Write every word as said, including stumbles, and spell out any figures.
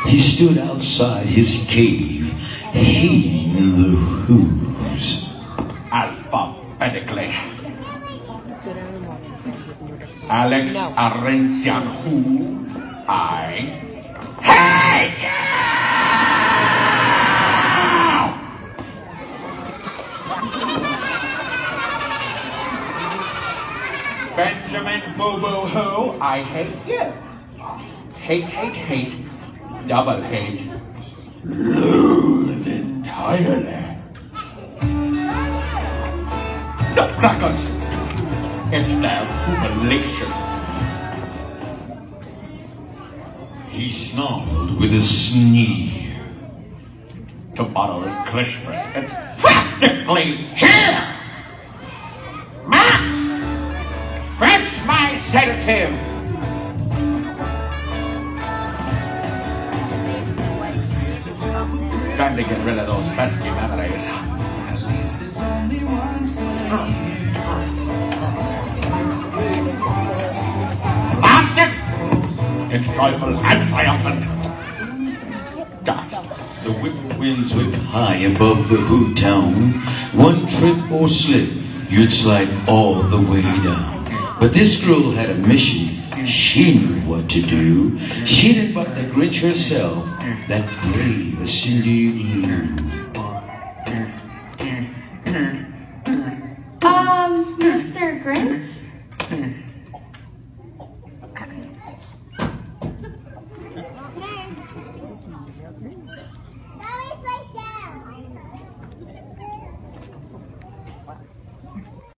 He stood outside his cave, hating the Who's. Alphabetically. Alex Arencian Who, I hate you! Benjamin Boo Boo Who, I hate you. Hate, hate, hate, double hate, loathe entirely. The crackers, it's their humiliation. He snarled with a sneer. Tomorrow is Christmas. It's practically here. Max, fetch my sedative. Time to get rid of those pesky memories. At least it's only once a year. Lost it! It's joyful and triumphant. Dot. The whippoorwills went high above the Who town. One trip or slip, you'd slide all the way down. But this girl had a mission. She knew what to do. She did but the Grinch herself, that brave Cindy Lou. Um, Mister Grinch?